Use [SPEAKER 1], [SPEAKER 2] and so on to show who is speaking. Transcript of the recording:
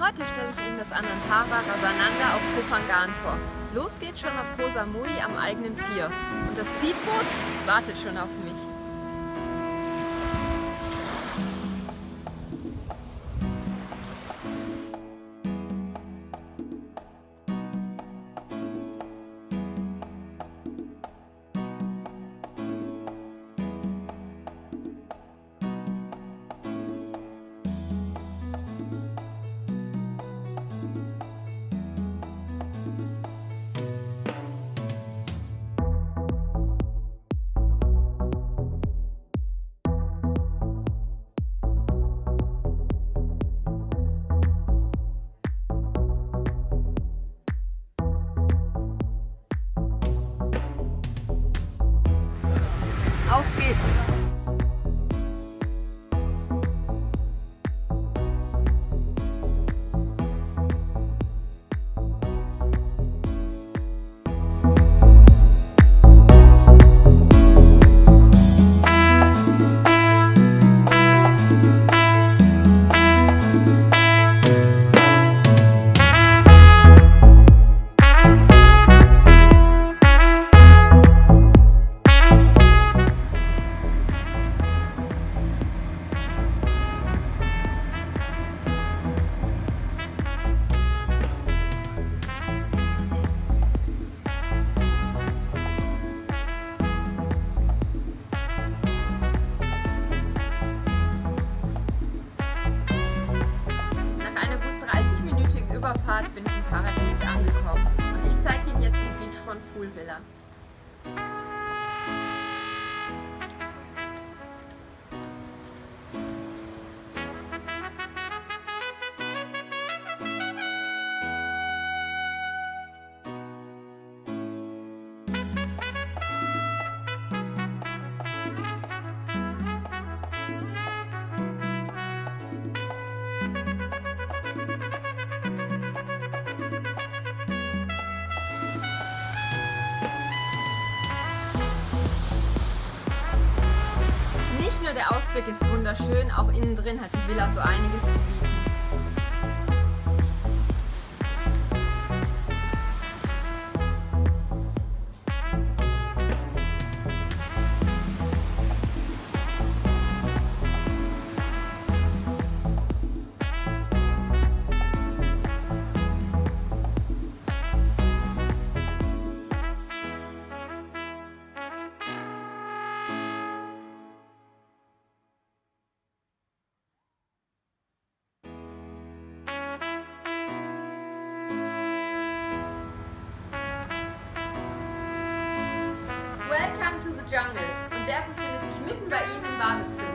[SPEAKER 1] Heute stelle ich Ihnen das Anantara Rasananda auf Koh Phangan vor. Los geht's schon auf Koh Samui am eigenen Pier. Und das Speedboot wartet schon auf mich.
[SPEAKER 2] Auf geht's!
[SPEAKER 1] Überfahrt bin ich im Paradies angekommen und ich zeige Ihnen jetzt die Beachfront Pool Villa. Nicht nur der Ausblick ist wunderschön, auch innen drin hat die Villa so einiges zu bieten. Welcome to the Jungle und der befindet sich mitten bei Ihnen im Badezimmer.